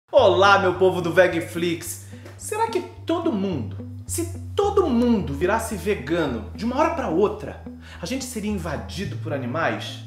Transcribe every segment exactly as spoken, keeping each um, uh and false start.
Olá, meu povo do Vegflix! Será que todo mundo, se todo mundo virasse vegano de uma hora para outra, a gente seria invadido por animais?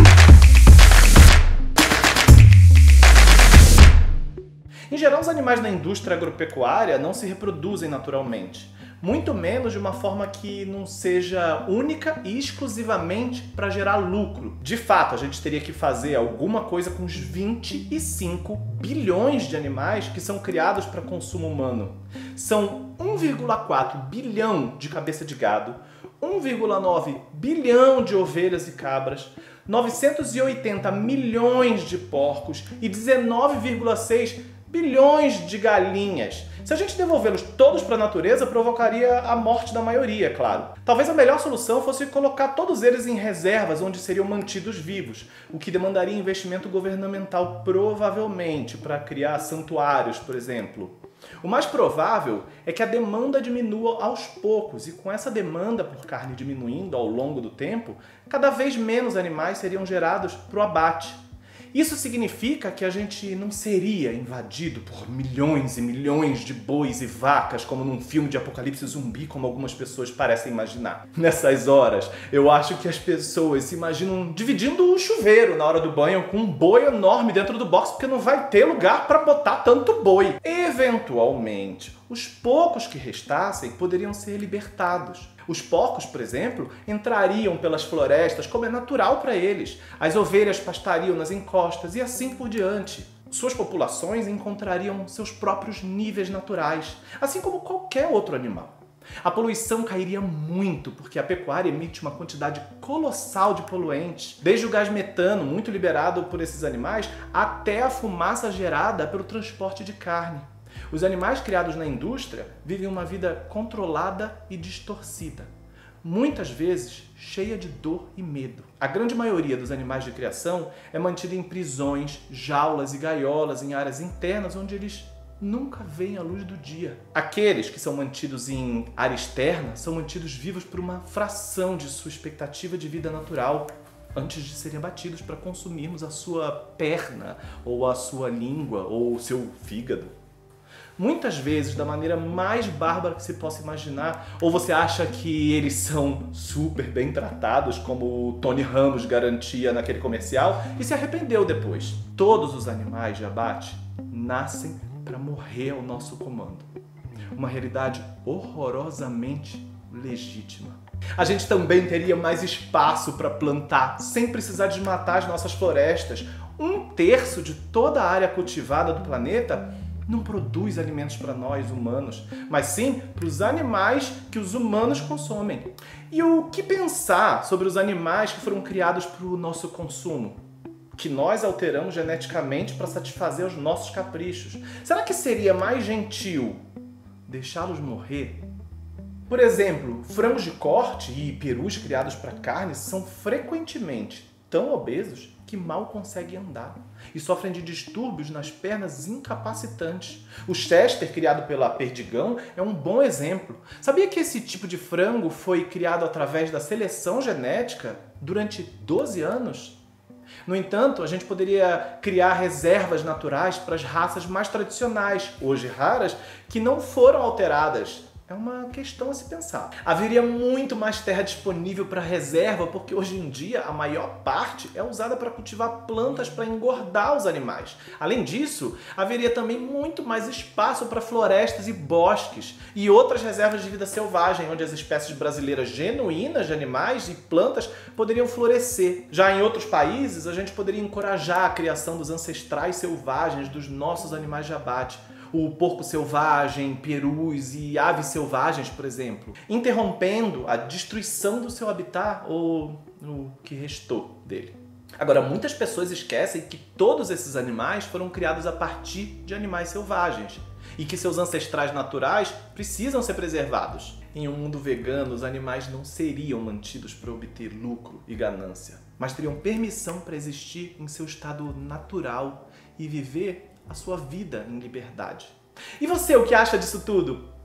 Em geral, os animais na indústria agropecuária não se reproduzem naturalmente, muito menos de uma forma que não seja única e exclusivamente para gerar lucro. De fato, a gente teria que fazer alguma coisa com os vinte e cinco bilhões de animais que são criados para consumo humano. São um vírgula quatro bilhão de cabeça de gado, um vírgula nove bilhão de ovelhas e cabras, novecentos e oitenta milhões de porcos e dezenove vírgula seis bilhões de galinhas. Se a gente devolvê-los todos para a natureza, provocaria a morte da maioria, claro. Talvez a melhor solução fosse colocar todos eles em reservas onde seriam mantidos vivos, o que demandaria investimento governamental provavelmente para criar santuários, por exemplo. O mais provável é que a demanda diminua aos poucos e com essa demanda por carne diminuindo ao longo do tempo, cada vez menos animais seriam gerados para o abate. Isso significa que a gente não seria invadido por milhões e milhões de bois e vacas como num filme de apocalipse zumbi, como algumas pessoas parecem imaginar. Nessas horas, eu acho que as pessoas se imaginam dividindo o chuveiro na hora do banho com um boi enorme dentro do box, porque não vai ter lugar para botar tanto boi. Eventualmente, os poucos que restassem poderiam ser libertados. Os porcos, por exemplo, entrariam pelas florestas como é natural para eles. As ovelhas pastariam nas encostas e assim por diante. Suas populações encontrariam seus próprios níveis naturais, assim como qualquer outro animal. A poluição cairia muito, porque a pecuária emite uma quantidade colossal de poluentes, desde o gás metano, muito liberado por esses animais, até a fumaça gerada pelo transporte de carne. Os animais criados na indústria vivem uma vida controlada e distorcida, muitas vezes cheia de dor e medo. A grande maioria dos animais de criação é mantida em prisões, jaulas e gaiolas em áreas internas onde eles nunca veem a luz do dia. Aqueles que são mantidos em área externa são mantidos vivos por uma fração de sua expectativa de vida natural, antes de serem abatidos para consumirmos a sua perna, ou a sua língua, ou o seu fígado. Muitas vezes da maneira mais bárbara que se possa imaginar, ou você acha que eles são super bem tratados, como o Tony Ramos garantia naquele comercial, e se arrependeu depois. Todos os animais de abate nascem para morrer ao nosso comando. Uma realidade horrorosamente legítima. A gente também teria mais espaço para plantar, sem precisar desmatar as nossas florestas. Um terço de toda a área cultivada do planeta não produz alimentos para nós humanos, mas sim para os animais que os humanos consomem. E o que pensar sobre os animais que foram criados para o nosso consumo? Que nós alteramos geneticamente para satisfazer os nossos caprichos. Será que seria mais gentil deixá-los morrer? Por exemplo, frangos de corte e perus criados para carne são frequentemente tão obesos que mal conseguem andar e sofrem de distúrbios nas pernas incapacitantes. O Chester, criado pela Perdigão, é um bom exemplo. Sabia que esse tipo de frango foi criado através da seleção genética durante doze anos? No entanto, a gente poderia criar reservas naturais para as raças mais tradicionais, hoje raras, que não foram alteradas. É uma questão a se pensar. Haveria muito mais terra disponível para reserva, porque hoje em dia a maior parte é usada para cultivar plantas para engordar os animais. Além disso, haveria também muito mais espaço para florestas e bosques e outras reservas de vida selvagem, onde as espécies brasileiras genuínas de animais e plantas poderiam florescer. Já em outros países, a gente poderia encorajar a criação dos ancestrais selvagens dos nossos animais de abate. O porco selvagem, perus e aves selvagens, por exemplo, interrompendo a destruição do seu habitat ou o que restou dele. Agora, muitas pessoas esquecem que todos esses animais foram criados a partir de animais selvagens e que seus ancestrais naturais precisam ser preservados. Em um mundo vegano, os animais não seriam mantidos para obter lucro e ganância, mas teriam permissão para existir em seu estado natural e viver a sua vida em liberdade. E você, o que acha disso tudo?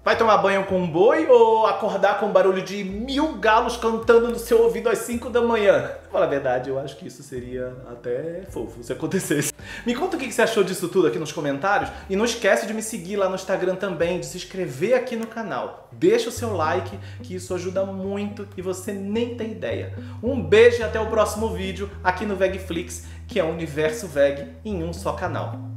Vai tomar banho com um boi ou acordar com o barulho de mil galos cantando no seu ouvido às cinco da manhã? Fala a verdade, eu acho que isso seria até fofo se acontecesse. Me conta o que você achou disso tudo aqui nos comentários e não esquece de me seguir lá no Instagram também, de se inscrever aqui no canal. Deixa o seu like, que isso ajuda muito e você nem tem ideia. Um beijo e até o próximo vídeo aqui no Vegflix, que é o Universo Veg em um só canal.